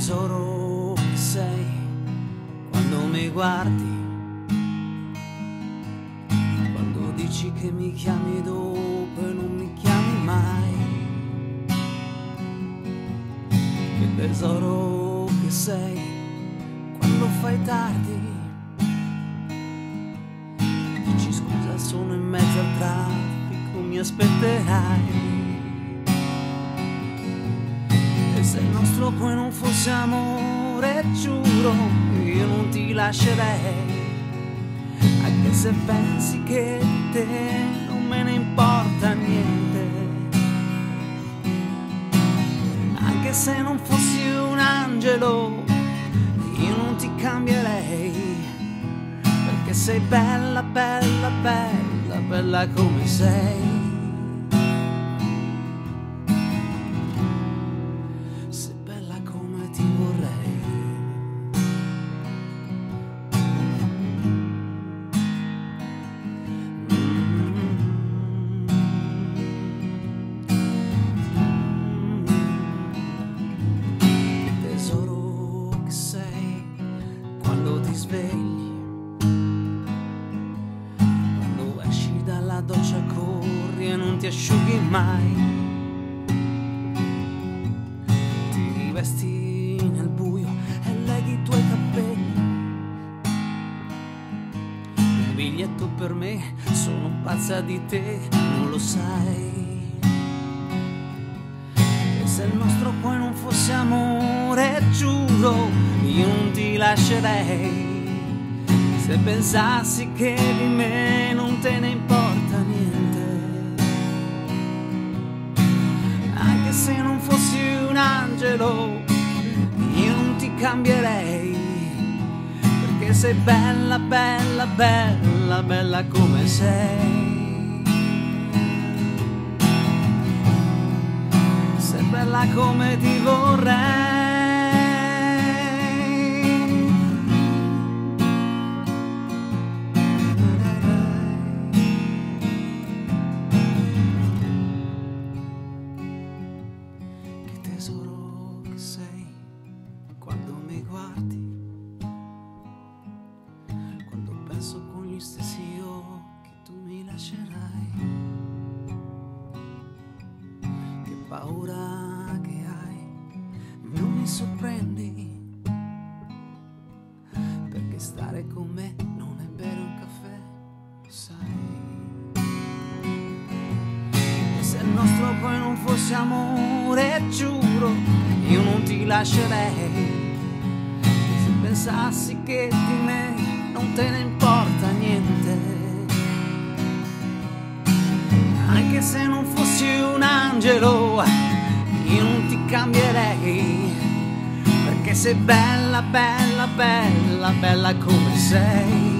tesoro che sei quando mi guardi, quando dici che mi chiami dopo e non mi chiami mai. Che tesoro che sei quando fai tardi, dici scusa sono in mezzo al traffico, mi aspetterai. Se il nostro poi non fosse amore, giuro, io non ti lascerei. Anche se pensi che di te non me ne importa niente. Anche se non fossi un angelo, io non ti cambierei. Perché sei bella, bella, bella, bella come sei. Svegli, quando esci dalla doccia corri e non ti asciughi mai, ti vesti nel buio e leghi i tuoi capelli. Un biglietto per me, sono pazza di te, non lo sai. E se il nostro poi non fosse amore, giuro, io non ti lascerei. Se pensassi che di me non te ne importa niente. Anche se non fossi un angelo, io non ti cambierei. Perché sei bella, bella, bella, bella come sei. Sei bella come ti vorrei. Tesoro che sei quando mi guardi, quando penso con gli stessi occhi tu mi lascerai. Che paura che hai, non mi sorprendi, perché stare con me non è bere un caffè, lo sai. E se il nostro poi non fosse amore, giuro, io non ti lascerei. Se pensassi che di me non te ne importa niente. Anche se non fossi un angelo, io non ti cambierei. Perché sei bella, bella, bella, bella come sei.